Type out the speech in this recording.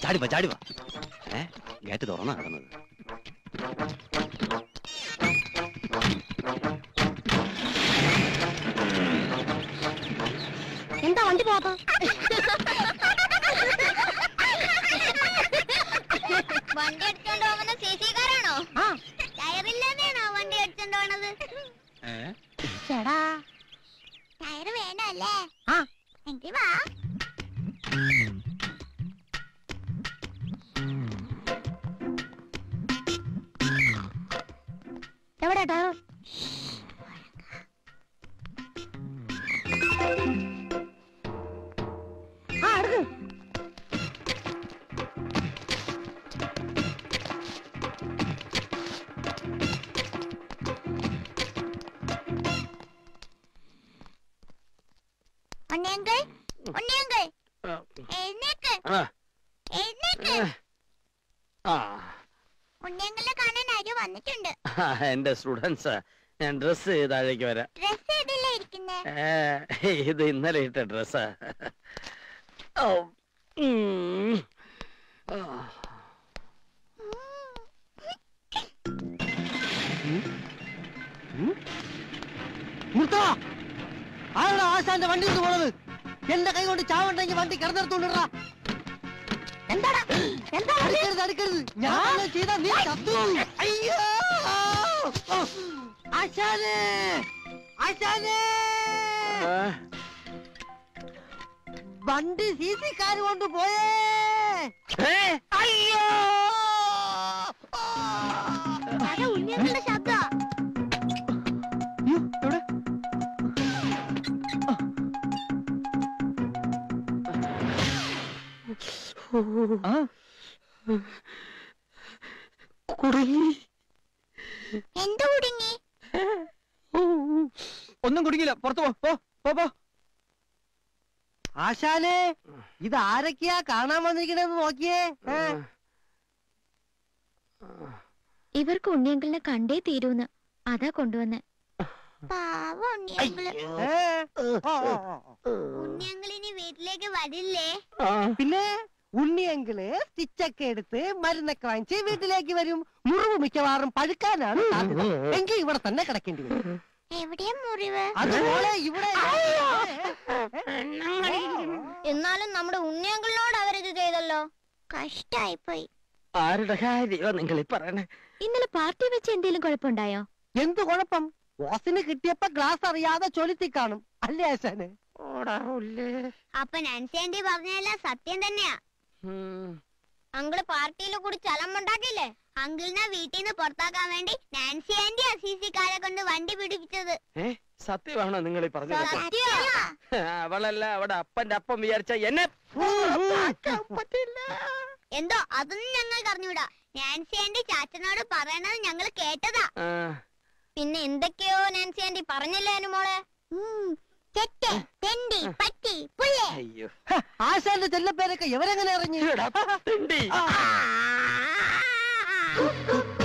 ചാടിവാ ചാടിവാ. Gate തുറന്നാ കിടന്നത്. എന്താ വണ്ടി പോകാത്ത? വണ്ടി എടുത്തോണ്ട് പോകുന്ന സിസിക്കാരാണോ? ടയറില്ലാതെയാണോ വണ്ടി എടുത്തോണ്ട് പോണത്? ചേടാ ടയറ് വേണല്ലേ? എങ്കിൽ വാ. എവിടെ ടയർ? എന്റെ സ്റ്റുഡൻസ്, ഞാൻ ഡ്രസ് ചെയ്ത് താഴേക്ക് വരാം. ഇത് ഇന്നലെ ഇട്ട ഡ്രസ്സാ. ആരുടെ ആശാന്റെ വണ്ടി പോണത്? എന്റെ കൈ കൊണ്ട് ചാവണ്ടെങ്കിൽ വണ്ടി കിടന്നിടത്തോണ്ടിടാ. അടുക്കരുത്, ഞാൻ ചെയ്താ നീ ചത്തു. അയ്യോ ആശാനേ, ആശാനേ, വണ്ടി സിസിക്കാര് കൊണ്ട് പോയേ. അയ്യോ ശബ്ദം. എന്ത് കുടുങ്ങി? ഒന്നും കുടുങ്ങില്ല, പുറത്തു പോ. ആശാനെ, ഇത് ആരൊക്കെയാ കാണാൻ വന്നിരിക്കണെന്ന് നോക്കിയേ. ഇവർക്ക് ഉണ്ണിയങ്കിളിനെ കണ്ടേ തീരൂന്ന്, അതാ കൊണ്ടുവന്നെ. ഉണ്ണിയങ്കിളിനി വീട്ടിലേക്ക് വരില്ലേ? പിന്നെ ഉണ്ണിയങ്കിള് സ്റ്റിച്ചൊക്കെ എടുത്ത് മരുന്നൊക്കെ വാങ്ങിച്ച് വീട്ടിലേക്ക് വരും. മുറിവ് മിക്കവാറും പഴുക്കാനാണ് സാധ്യത. എങ്കിൽ ഇവിടെ തന്നെ കിടക്കേണ്ടി വരും. എവിടെയാ മുറിവ്? അതുപോലെ ഇവിടെ. എന്നാലും നമ്മുടെ ഉണ്ണിയങ്കിളിനോട് അവരിത് ചെയ്തല്ലോ, കഷ്ടായിപ്പോയി. ആരുടെ കാര്യോ നിങ്ങൾ പറയണേ? ഇന്നലെ പാർട്ടി വെച്ച് എന്തെങ്കിലും കുഴപ്പമുണ്ടായോ? എന്ത് കുഴപ്പം? ബോസിന് കിട്ടിയപ്പോ ഗ്ലാസ് അറിയാതെ ചൊലുത്തി കാണും, അല്ലേ ആശാന്? അപ്പൊ നാൻസി ആന്റി പറഞ്ഞതെല്ലാം സത്യം തന്നെയാ. അങ്കിള് പാർട്ടിയിൽ കൂടി ചലമുണ്ടാക്കില്ലേ? അങ്കിളിനെ വീട്ടിൽ നിന്ന് പുറത്താക്കാൻ വേണ്ടി നാൻസി ആന്റി സിസിക്കാരെ കൊണ്ട് വണ്ടി പിടിപ്പിച്ചത്. സത്യമാണോ നിങ്ങൾ പറഞ്ഞത്? അവളല്ല, അവിടെ അപ്പന്റെ അപ്പം വിചാരിച്ച എന്നെ എന്തോ അതൊന്നും ഞങ്ങൾക്ക് അറിഞ്ഞൂടാ. നാൻസി ആന്റി ചാച്ചനോട് പറയണത് ഞങ്ങൾ കേട്ടതാ. പിന്നെ എന്തൊക്കെയോ നാൻസി ആന്റി പറഞ്ഞല്ലേ അനുമോളെ? ആശാന്റെ ചെല്ലപ്പേരൊക്കെ ഇവരെങ്ങനെ അറിഞ്ഞു?